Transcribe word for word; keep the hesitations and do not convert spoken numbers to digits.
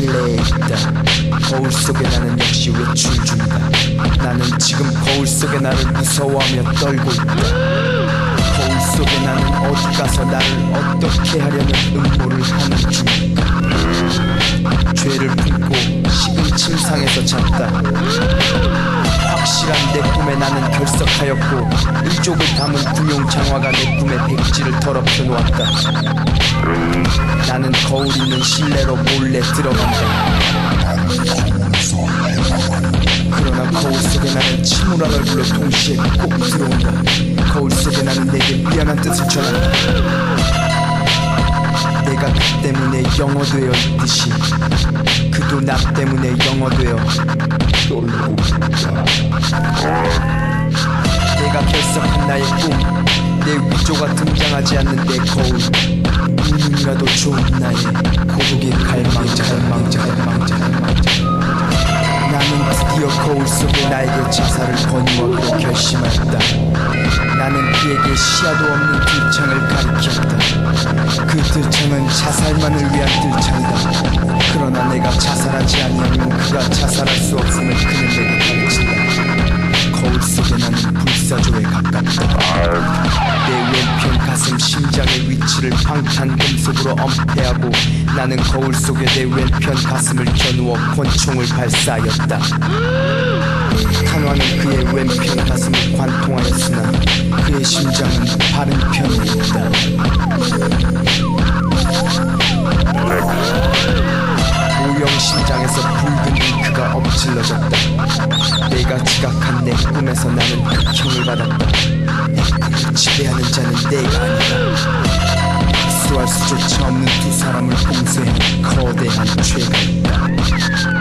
실내에 있다. 거울 속에 나는 역시 외출 중이다. 나는 지금 거울 속에 나를 무서워하며 떨고 있다. 거울 속에 나는 어디 가서 나를 어떻게 하려는 음모를 하는 중이다. 죄를 품고 식은 침상에서 잤다. 확실한 내 꿈에 나는 결석하였고 일족을 담은 군용장화가 내 꿈에 백지를 더럽혀 놓았다. 나는 거울 있는 실내로 몰래 들어간다. 그러나 거울 속에 나는 침울한 얼굴로 동시에 꼭 들어온다. 거울 속에 나는 내게 미안한 뜻을 전한다. 내가 그 때문에 영어되어 있듯이 그도 나 때문에 영어되어 떨고 있다. 내가 결석한 나의 꿈, 내 위조가 등장하지 않는 내 거울, 누군이라도 좋은 나의 고독의 갈망자 갈망자 갈망자 갈망자. 나는 드디어 거울 속에 나에게 자살을 권유하기로 결심하였다. 나는 그에게 시야도 없는 들창을 가리켰다. 그 들창은 자살만을 위한 들창이다. 그러나 내가 자살하지 아니하면 그가 자살할 수 없음을 그는 내게 가르친다. 거울 속에 나는 불사조에 가깝다. 내 왼편 가슴 심장의 위치를 방탄금속으로 엄폐하고 나는 거울 속에 내 왼편 가슴을 겨누어 권총을 발사하였다. 탄화는 그의 왼편 가슴을 관통하였으나 그의 심장은 바른 편에 있다. 오형 심장에서 붉은 잉크가 엎질러졌다. 내가 지각한 내 꿈에서 나는 극형을 받았다. 내 꿈을 지배하는 자는 내가 아니다. 수할 수조차 없는 두 사람을 봉쇄한 거대한 죄가 있다.